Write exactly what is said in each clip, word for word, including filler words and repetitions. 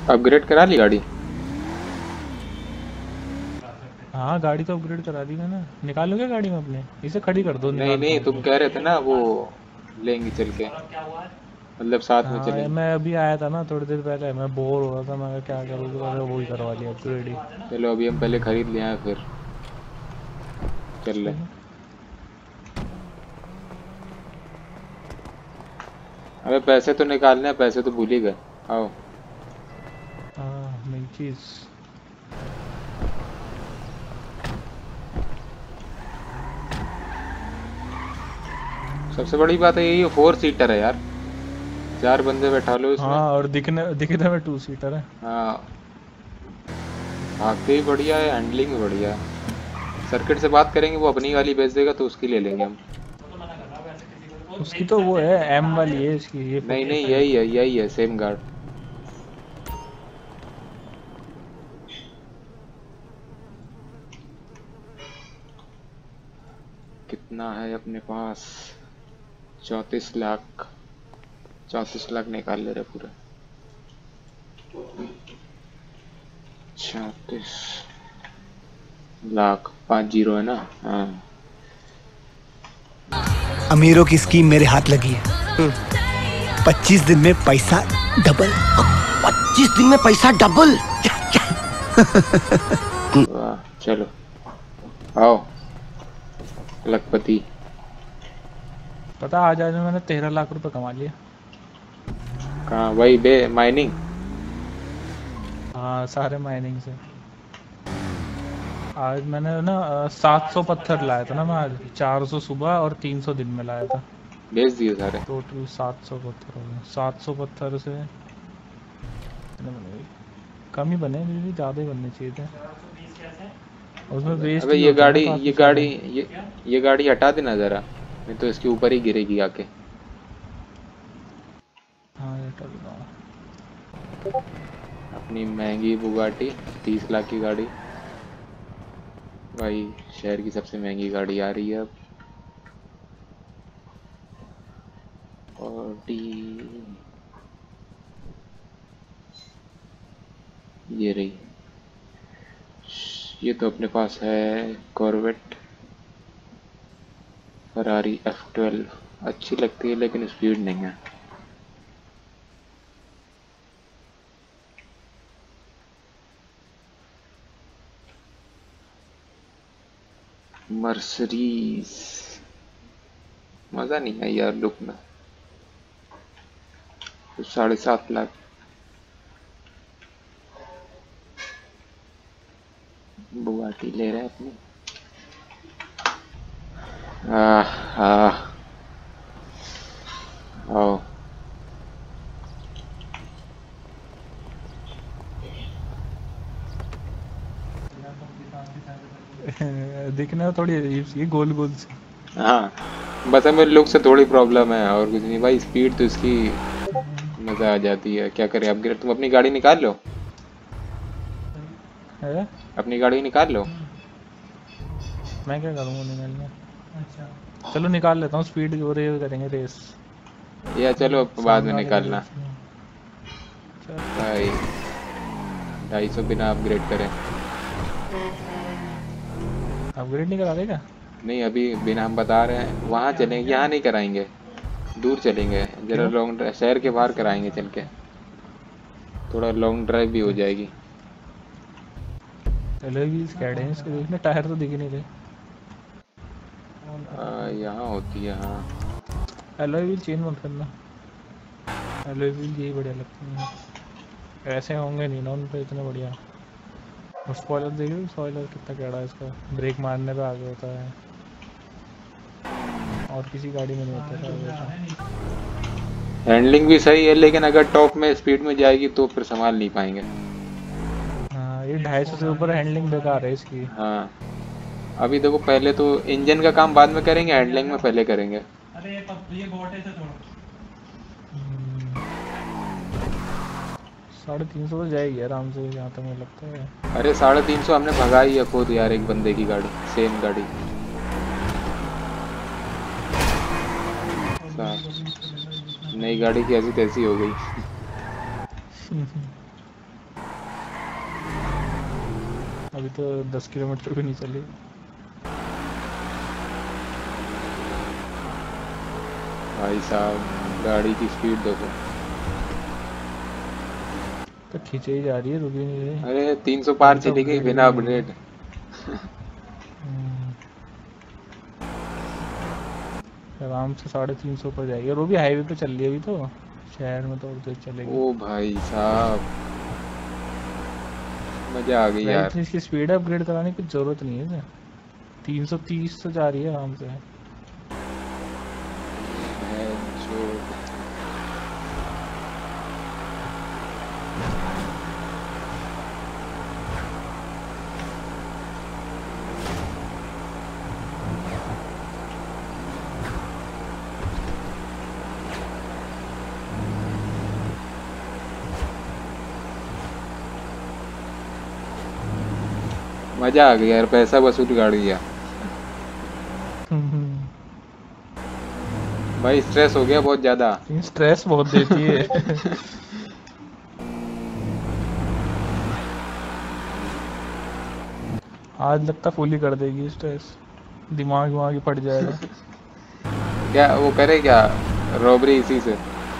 Upgrade करा ली गाड़ी? हाँ गाड़ी तो अपग्रेड करा दी मैंने। निकालो क्या गाड़ी में अपने? इसे खड़ी कर दो, नहीं निकालता नहीं, हूँ तुम रुको। कह रहे थे ना वो लेंगे चल के, मतलब साथ में हाँ ये चलेंगे। मैं अभी आया था ना थोड़ी देर पहले, मैं बोर हो रहा था, मैं कहा क्या करूँ, तो मैंने वही करवा लिया अपग्रेड ही। चलो अभी हम पहले खरीद ले आए फिर चल ले। चलो। अबे पैसे तो निकालने हैं, पैसे तो भूल ही गए। आओ। हाँ मेन चीज़। सबसे बड़ी बात है यही, फोर सीटर है यार, चार बंदे बैठा लो इसमें। हाँ और दिखने दिखने में टू सीटर है। हाँ, भागते भी बढ़िया है, हैंडलिंग भी बढ़िया है। सर्किट से बात करेंगे, वो अपनी वाली बेच देगा तो उसकी ले लेंगे हम। उसकी तो वो है एम वाली है, इसकी ये नहीं फोर्टी नहीं, फाइव यही है यही है, सेम गार्ड। कितना है अपने पास? चौंतीस लाख। चौंतीस लाख निकाल ले रहे पूरे। चौंतीस लाख, पाँच जीरो है ना? हाँ। अमीरों की स्कीम मेरे हाथ लगी है। पच्चीस दिन में पैसा डबल। पच्चीस दिन में पैसा डबल। वाह, चलो आओ लखपति। पता आज आज में मैंने तेरह लाख रुपए कमा लिए। कहाँ? वही बे माइनिंग। हाँ सारे माइनिंग से। आज मैंने ना सात सौ पत्थर लाया था ना मैं आज, चार सौ सुबह और तीन सौ दिन में लाया था। बेच दिए सारे। टोटल सात सौ पत्थर हो गए। सात सौ पत्थर से कम ही बने, भी ज़्यादा ही बनने चाहिए थे। उसमें वेस्ट अबे भी ये होते हैं ना गाड़ी ये काफ़ी सारे। गाड़ी ये ये गाड़ी हटा देना जरा, नहीं तो इसके ऊपर ही गिरेगी आके। हाँ ये कर दूँगा। अपनी महंगी बुगाटी, तीस लाख की गाड़ी। भाई शहर की सबसे महंगी गाड़ी आ रही है अब। ऑडी, ये रही। ये तो अपने पास है कॉर्वेट। फरारी एफ ट्वेल्व अच्छी लगती है लेकिन स्पीड नहीं है। मर्सडीज मज़ा नहीं है यार लुक में। तो साढ़े सात लाख। बुगाटी ले रहे हैं अपनी। आह आह, आओ। दिखने में थोड़ी अजीब सी गोल गोल सी। हाँ, बस हमें लुक से थोड़ी प्रॉब्लम है और कुछ नहीं भाई। स्पीड तो इसकी मज़ा आ जाती है। क्या करें अपग्रेड? तुम अपनी गाड़ी निकाल लो, है अपनी गाड़ी निकाल लो। मैं क्या करूँगा निकालने। अच्छा चलो निकाल लेता हूँ, स्पीड और ये करेंगे रेस। या चलो बाद में सामने वाले को निकालना। रेस में। चल भाई ढाई सौ बिना अपग्रेड करें। अपग्रेड नहीं करा देगा? नहीं अभी बिना, हम बता रहे हैं वहाँ चलेंगे, यहाँ नहीं कराएंगे। दूर चलेंगे जरा, क्यों? लॉन्ग ड्राइव शहर के बाहर कराएंगे चल के, थोड़ा लॉन्ग ड्राइव भी हो जाएगी। एलॉय व्हील्स कैड हैं इसके, देखने टायर तो दिख ही नहीं रहे। आ, यहाँ होती है हाँ। एलॉय व्हील चेंज मत करना, एलॉय व्हील यही बढ़िया लगते हैं। ऐसे होंगे नहीं ना उन पे इतने बढ़िया। और स्पॉइलर देखिए, स्पॉइलर कितना कैड़ा है इसका, ब्रेक मारने पे आगे होता है और किसी गाड़ी में नहीं होता शायद। हैंडलिंग भी सही है लेकिन अगर टॉप में स्पीड में जाएगी तो फिर संभाल नहीं पाएंगे। हाँ ये ढाई सौ से ऊपर हैंडलिंग बेकार है इसकी। हाँ, अभी देखो पहले तो इंजन का काम बाद में करेंगे, हैंडलिंग में पहले करेंगे। अरे तब ये बोट है थोड़ा। साढ़े तीन सौ तो जाएगी आराम से जहाँ तक मुझे लगता है। अरे साढ़े तीन सौ हमने भगाई है खुद यार, एक बंदे की गाड़ी, सेम गाड़ी। नई गाड़ी की ऐसी तैसी हो गई। अभी तो दस किलोमीटर भी नहीं चली। भाई साहब गाड़ी की स्पीड देखो। तो खींचे ही जा रही है, रुकी नहीं रही। अरे तीन सौ पार अभी तो चली गई upgrade भी बिना नहीं हुई है। अपडेट। हम्म, आराम से साढ़े तीन सौ पर जाएगी, और वो भी हाईवे पे चल रही है अभी तो। शहर में तो और तेज चलेगी। ओ भाई साहब मजा आ गई भाई यार। इतनी इसकी स्पीड अपग्रेड कराने की जरूरत नहीं है। तीन सौ तीस से जा रही है आराम से। है जो मजा आ गई यार, पैसा वसूल गाड़ी है भाई। स्ट्रेस हो गया बहुत ज्यादा। स्ट्रेस बहुत देती है। आज लगता फुल ही कर देगी स्ट्रेस, दिमाग दिमाग ही फट जाएगा। क्या वो करे क्या, रॉबरी इसी से।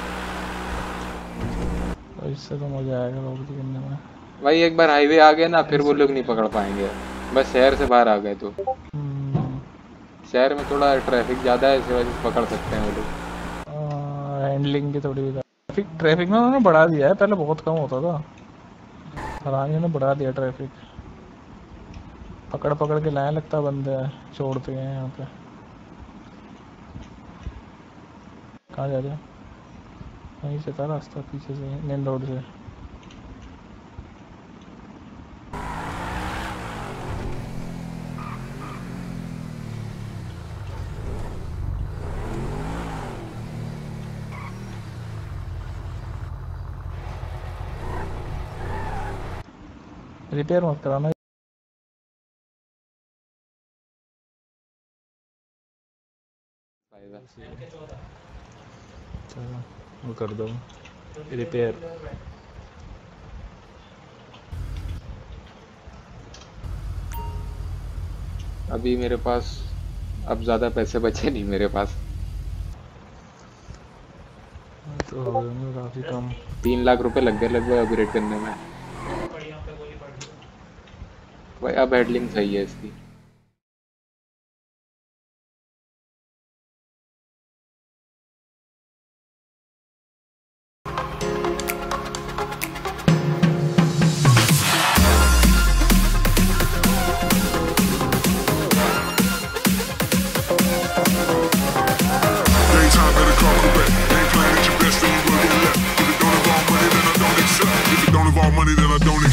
और इससे तो मजा आएगा रोबरी करने में। भाई एक बार हाईवे आ गए ना फिर वो लोग नहीं पकड़ पाएंगे, बस शहर से बाहर आ गए तो। हम्म, शहर में थोड़ा ट्रैफिक ज्यादा है, इस वजह से पकड़ सकते हैं वो लोग। आ, हैंडलिंग की थोड़ी ट्रैफिक ट्रैफिक में उन्होंने बढ़ा दिया है, पहले बहुत कम होता था। हरानी ने बढ़ा दिया ट्रैफिक, पकड़ पकड़ के लाया लगता बंदे छोड़ते हैं यहाँ पे। कहाँ जा रहे हो? वहीं से था रास्ता, पीछे से मेन रोड से। रिपेयर मत कराना। चलो वो कर दो रिपेयर। अभी मेरे पास अब ज्यादा पैसे बचे नहीं मेरे पास। तो हो गए काफी कम। तीन लाख रुपए लग गए लगभग अपग्रेड करने में। भाई अब हैंडलिंग सही है इसकी। Daytime better come correct. Ain't playing at your best, then you will get left. If it don't involve money, then I don't accept. If it don't involve money, then I don't